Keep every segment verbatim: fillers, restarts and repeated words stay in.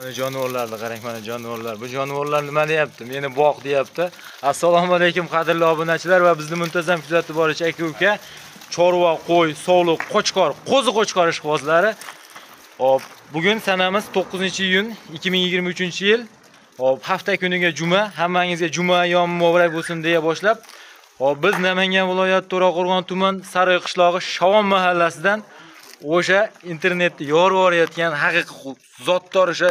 Jonivorlarni qarang, mana jonivorlar. Bu jonivorlar nima deyapti? Meni boq deyapti. Assalomu alaykum qadrli obunachilar va bizni muntazam kuzatib boruvchi aka-uka, chorva, qo'y, sog'liq, qo'chqor, qo'zi qo'chqor ishqibozlari. Hop, bugun sanamiz to'qqizinchi iyun ikki ming yigirma uchinchi yil. Hop, hafta kuniga juma, hammangizga juma yom muborak bo'lsin deya boshlab, hop, biz Namangan viloyati To'raqo'rg'on tuman Saroy qishlog'i Shavon mahallasidan o'sha internetni yorib borayotgan haqiqiy zotdor o'sha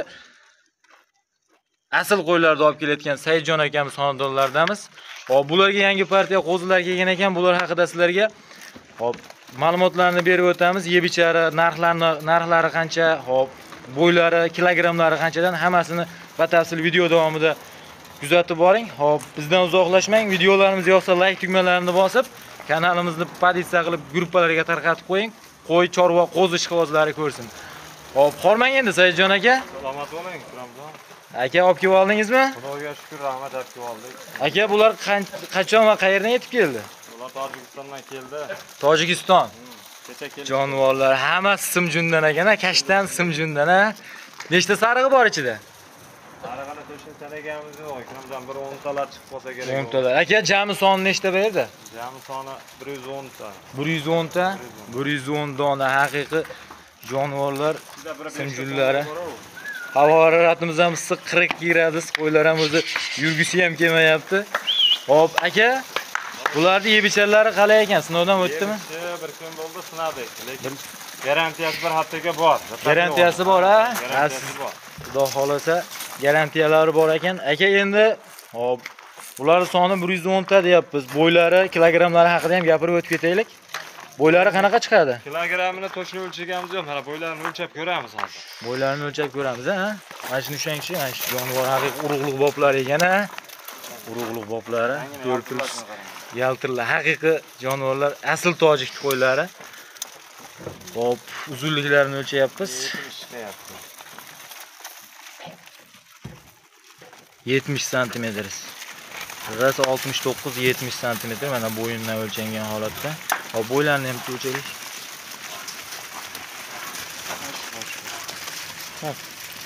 asl qo'ylarni olib kelayotgan Saidjon akamiz xonadonlaridamiz. Hop, bularga yangi partiya qo'zilar kelgan ekan, bular haqida sizlarga hop ma'lumotlarni berib o'tamiz. Yeb ichari, narxlarni, narxlari qancha, hop, bo'ylari, kilogrammlari qanchadan hammasini batafsil video davomida kuzatib boring. Hop, bizdan uzoqlashmang. Videolarimiz yoqsa like tugmalarini bosib, kanalimizni pozitsiya qilib gruppalarga tarqatib qo'ying. Qo'y, chorva, qo'zi ishqibozlari ko'rsin. Hop, qolmang endi Saidjon aka. Salomat bo'ling, Ramzon. Aka, olib kelib oldingizmi? Xudoga shukr, rahmat, olib kelib oldik. Aka, bular qachon va qayerdan yetib keldi? Ular Tojikistondan keldi. Tojikiston. Kecha keldi. Jonivorlar hammasi simjundan ekan, kashtan simjundan. Nechta sarig'i bor ichida? Sarig'ini to'shin sanagamizda Ramzon bir o'n talar chiqib qolsa kerak. o'n talar. Aka, jami soni nechta bu yerda? Jami soni bir yuz o'n ta. bir yuz o'n ta, bir yuz o'n dona haqiqiy jonivorlar simjunlari. Havo haroratimiz ham issiq qirq ikki gradus, qo'ylar ham o'zi yurgisi ham kelmayapti. Hop, aka, bularning yeb icharlari qalay ekan? Sinovdan o'tdimi? Bir kun bo'ldi, sinadik, lekin garantiyasi bir haftaga bor. Garantiyasi bor, ha? Garantiyasi bor. Xudo xolasa garantiyalari bor ekan. Aka, endi hop, ularning soni bir yuz o'n ta deyapmiz. Bo'ylari, kilogrammlari haqida ham gapirib o'tib ketaylik. Bo'ylari qanaqa chiqadi? Kilogrammini to'shni o'lchagamiz yo'q. Mana bo'ylarini o'lchab ko'ramiz hozir. Bo'ylarini o'lchab ko'ramiz, ha? Mana shuni ushangchi, mana shu jonivor haqiqiy urug'liq boplari ekan, ha? Urug'liq boplari, to'rtul yaltirlar, haqiqiy jonivorlar, asl tojik qo'ylari. Hop, uzunliklarini o'lchayapmiz. yetmish santimetr. Rasi oltmish to'qqiz yetmish santimetr, mana bo'yindan o'lchangan holatda. Hop, bo'ylarni ham o'lchaylik. Hop.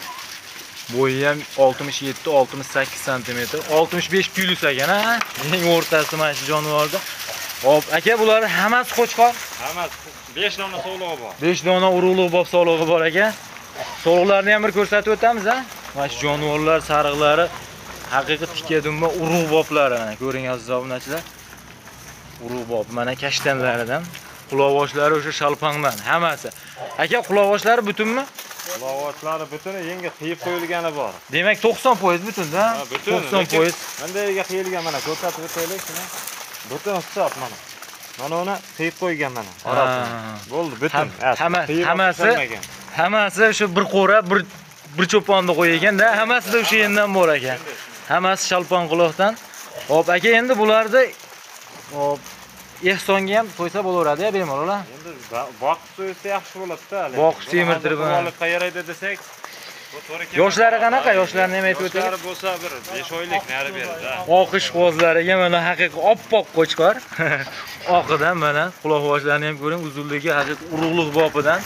Bo'yi ham oltmish yetti oltmish sakkiz santimetr, oltmish besh plus ekan, ha? Eng o'rtasi mana shu jonivorda. Hop, aka, bular hammasi qo'chqor? Hammasi besh dona sog'lig'i bor. besh dona urug'liq bob sog'lig'i bor ekan. Sog'liqlarni ham bir ko'rsatib o'tamiz, ha? Mana shu jonivorlar sariqlari haqiqiy tikadumba urug' boblari, mana ko'ring aziz obunachilar. Urug' bob, mana kashtanlaridan, quloqboshlari o'sha shalpangdan, hammasi. Aka, quloqboshlari butunmi? Quloqboshlari butuni yenga qiyib qo'yilgani bor. Demak to'qson foiz butunda, ha? to'qson foiz. Bundayiga qiyilgan, mana ko'rsatib o'taylik shuni. Butun hisob mana. Mana uni qiyib qo'ygan mana. Orasini. Bo'ldi, butun. Hammasi, hammasi o'sha bir qo'ra, bir bir cho'ponni qo'ygan-da, hammasida o'sha yendan bor ekan. Hammasi shalpon quloqdan. Hop, aka, endi bularni hop ehsonga ham qo'ysa bo'laveradi-ya, bemalol. Endi boqib qo'ysa yaxshi bo'ladi-da. Boqib semirtirib, qayerda desak, yoshlari qanaqa? Yoshlarni ham aytib o'taylik. Yoshlari bo'lsa bir besh oylik nari beradi. Oqish qo'zlariga mana haqiqiy oppoq qo'chqor. Oqidan mana quloq-boshlarini ham ko'ring, uzunligi haqiqiy urug'liq bopidan.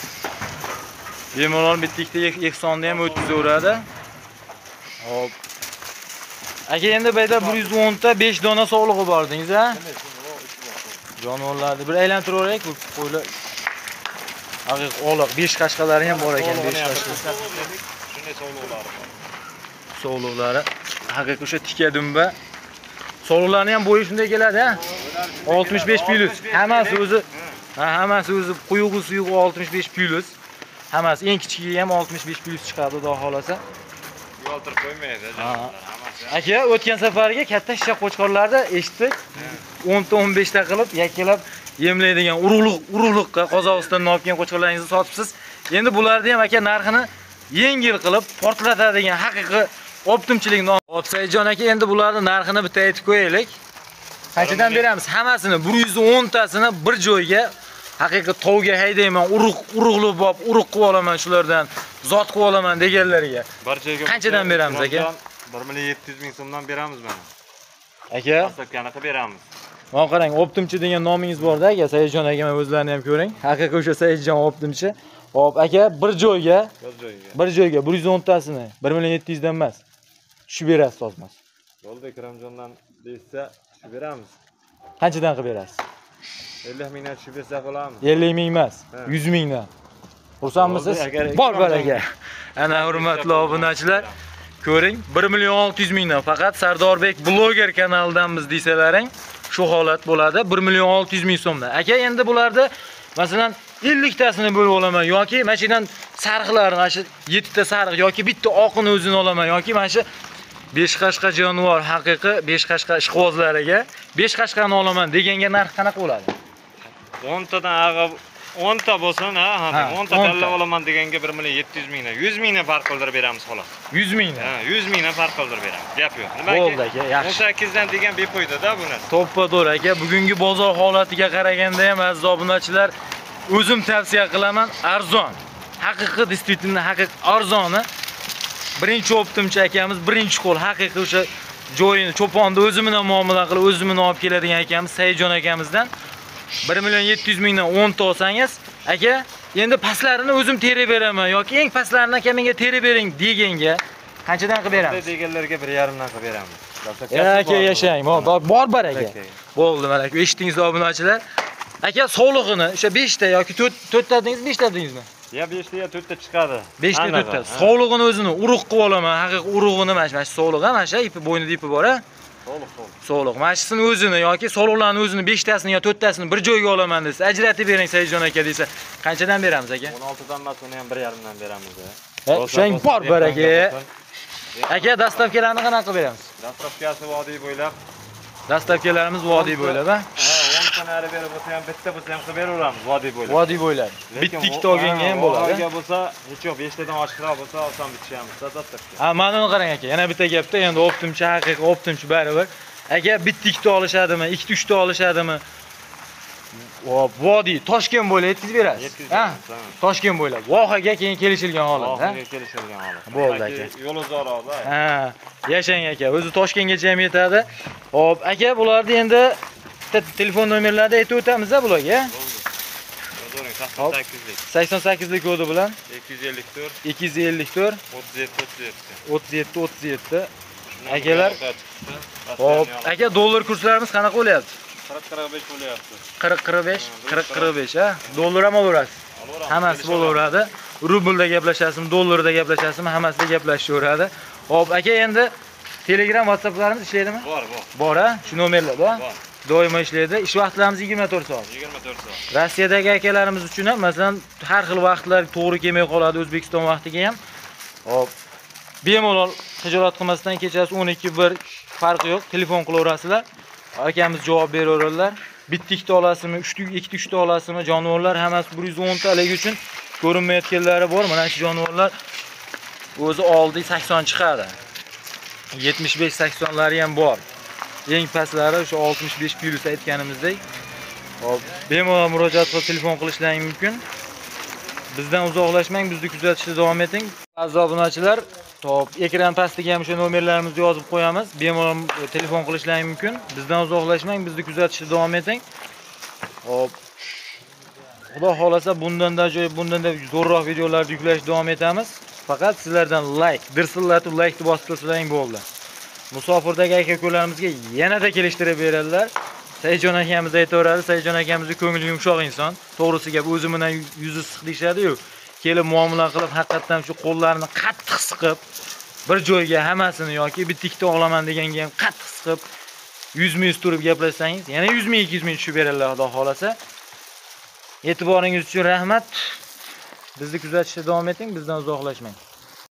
Bemalol bitta ehsonni ham o'tkazaveradi. Hop. Aka, endi bu yerda bir yuz o'n ta besh dona sog'lig'i bor dedingiz, ha? Jonivorlarni bir aylantirib o'raylik, bu qo'ylar. Haqiqiy oliq besh qashqalari ham bor ekan, besh qashqa. Shunday sog'liqlari bor. Sog'liqlari haqiqiy o'sha tikadumba. Sog'liqlarning ham bo'yi shunday keladi, ha? oltmish besh plus. Hammasi o'zi, ha, hammasi o'zi quyug'i suyug'i oltmish besh plus. Hammasi eng kichigi ham oltmish besh plus chiqadi, xudo xolasa. Yoltirib qo'ymaydi jonivorlar hammasi. Aka, o'tgan safarga katta shishaq qo'chqorlarda eshitdik. o'n ta o'n besh ta qilib yakkalab yemlaydigan urug'liq, urug'liqqa Qozog'istondan olib kelgan qo'chqorlaringizni sotibsiz. Endi bularni ham aka narxini yengil qilib portlatadigan haqiqiy optimchilikni. Hop, Saidjon aka, endi bularning narxini bitta aytib qo'yaylik. Qanchadan beramiz? Hammasini bir yuz o'n tasini bir joyga haqiqiy tovga haydayman, urug' urug'liq bob, urug' qilib olaman shulardan, zot qilib olaman deganlarga. Qanchadan beramiz aka? bir million yetti yuz ming so'mdan beramiz mana. Aka, hisobgani qilib beramiz. Mana qarang, optimchi degan nomingiz bor-da aka, Saidjon aka, men o'zlarini ham ko'ring. Haqiqiy o'sha Saidjon optimchi. Hop, aka bir joyga, Bir joyga. bir joyga bir yuz o'n tasini bir million yetti yuz dan emas. Tushib berasiz ozmas. Bo'ldi, Ikramjondan deysa, tushib beramiz. Qanchadan qilib berasiz? ellik mingdan tushib bersak bo'ladimi? ellik ming emas, Ha. yuz mingdan. Xursandmisiz? Bo'ldi, agar Bor bor Ikromjon- aka. Ana hurmatli obunachilar, ko'ring, bir million olti yuz mingdan faqat Sardorbek bloger kanalidan biz deysalaring, shu holat bo'ladi. bir million olti yuz ming so'mdan. Aka, endi bularda masalan ellik tasini bo'lib olaman yoki mana shu yerdan sariqlarni, mana shu yetti ta sariq yoki bitta oqini o'zini olaman yoki mana shu besh qashqa jonivor haqiqiy besh qashqa ishqibozlariga besh qashqani olaman deganga narx qanaqa bo'ladi? o'n tadan ag'a o'n ta bo'lsin, ha, Ha, ha, o'n ta o'n ta. tanlab olaman deganga bir million yetti yuz mingdan, yuz mingdan farq qildirib beramiz xolos. yuz mingdan. Ha, yuz mingdan farq qildirib beramiz. Gap yo'q. Bo'ldi aka, yaxshi. o'n sakkiz dan degan bepo'yda-da bu narsa. To'ppa-to'g'ri aka, bugungi bozor holatiga qaraganda ham aziz obunachilar, o'zim tavsiya qilaman, arzon. Haqiqiy действительно haqiqiy arzoni. Birinchi optimchi akamiz, birinchi qo'l haqiqiy o'sha joyini, cho'ponni o'zi bilan muomala qilib, o'zi bilan olib keladigan akamiz Saidjon akamizdan bir million yetti yuz mingdan o'n ta olsangiz, aka, endi pastlarini o'zim terib beraman yoki eng pastlarini aka menga terib bering deganga qanchadan qilib beramiz? Bunday deganlarga bir yarim dan qilib beramiz. Aka yashang, bor bor bar aka. Aka. Bo'ldi mana aka, eshitdingiz obunachilar. Aka, sog'lig'ini o'sha besh ta yoki to'rt ta dedingiz, besh ta dedingizmi? Ya besh ta ya to'rt ta chiqadi. besh ta to'rt ta. Sog'lig'ini o'zini urug' qilib olaman, haqiqiy urug'ini mana shu sog'lig'i, mana shu ipi bo'ynida ipi bor, ha? To'liq, to'liq. Sog'liq. Mana shusini o'zini yoki sog'liqlarni o'zini besh tasini yo to'rt tasini bir joyga olaman desa, ajratib bering Saidjon aka desa, qanchadan beramiz aka? o'n olti dan emas, uni ham bir yarim dan beramiz. Ha, o'shang bor bar aka. Aka, dastavkalarni qanaqa qilib beramiz? Dastavkasi vodiy bo'ylab. Dastavkalarimiz vodiy bo'ylab, ha? Ha, o'n ta nari berib bo'lsa ham, bitta bo'lsa ham qilib beraveramiz vodiy bo'ylab. Vodiy bo'ylab. Bittikda olganga ham bo'ladi. Vodiga bo'lsa, hech yo'q, besh tadan oshiqroq bo'lsa, oson bitishamiz. Dastavka. Ha, mana uni qarang aka. Yana bitta gapda, endi optimchi, haqiqiy optimchi baribir. Aka, bittikda olishadimi, ikkita uchta olishadimi? Hop, vodiy, Toshkent bo'ylab yetkazib berasiz. Yetkazib Ha? beramiz. Toshkent bo'ylab. Vohaga keyin kelishilgan holat, ha? Oxiriga kelishilgan holat. Bo'ldi aka. Yo'l uzoqroqda. Ha, yashang aka. O'zi Toshkentgacha ham yetadi. Hop, aka, bularni endi bitta telefon nomerlarini aytib o'tamiz-a bularga. Yo'ling sakson sakkizlik. sakson sakkizlik kodi bilan ikki yuz ellik to'rt ikki yuz ellik to'rt o'ttiz yetti o'ttiz yetti. o'ttiz yetti o'ttiz yetti. Akalar, hop, aka, dollar kurslarimiz qanaqa bo'lyapti? qirq qirq besh bo'lyapti. qirq qirq besh, qirq qirq besh, ha? Dollar ham olaverasiz. Hammasi bo'laveradi. Rublda gaplashasizmi, dollarda gaplashasizmi, hammasida gaplashaveradi. Hop, aka, endi Telegram, WhatsApplarimiz ishlaydimi? Bor, bor. Bor, ha? Shu nomerlarda. Bor. Doimo ishlaydi. Ish vaqtlarimiz yigirma to'rt soat. yigirma to'rt soat. Rossiyadagi akalarimiz uchun ham, masalan, har xil vaqtlar to'g'ri kelmay qoladi O'zbekiston vaqtiga ham. Hop. Bemalol xijolat qilmasdan kechasi o'n ikki bir farqi yo'q, telefon qilaverasizlar. Akamiz javob beraveradilar. Bitta ikkita olasizmi, uchta ikkita uchta olasizmi, jonivorlar hammasi bir yuz o'n talik uchun ko'rinmayotganlari bor. Mana shu jonivorlar o'zi oldi sakson chiqadi. yetmish besh saksonlari ham bor. Eng pastlari o'sha oltmish besh plus aytganimizdek. Hop, bemalol murojaat qilib telefon qilishlaring mumkin. Bizdan uzoqlashmang, bizni kuzatishda davom eting. Aziz obunachilar, top ekran pastiga ham o'sha nomerlarimizni yozib qo'yamiz. Bemalol telefon qilishlaring mumkin. Bizdan uzoqlashmang, bizni kuzatishda davom eting. Hop. Xudo xolasa bundan-da joy, bundan-da zo'rroq videolarni yuklashda davom etamiz. Faqat sizlardan like, dirsillatib like bosib tursalang bo'ldi. Musofirdagi aka-ukalarimizga yanada kelishtirib beradilar. Saidjon akamiz aytaveradi, Saidjon akamizning ko'ngli yumshoq inson. To'g'risi gap, o'zi bilan yuzi siq deyshadi-yu. Kelib muomala qilib, haqiqatan shu qo'llarini qattiq siqib, bir joyga hammasini yoki bitta ikkita olaman deganga ham qattiq siqib, yuz ming turib gaplashsangiz, yana yuz ming ikki yuz ming tushib beradilar, xudo xolasa. E'tiboringiz uchun rahmat. Bizni kuzatishda davom eting, bizdan uzoqlashmang.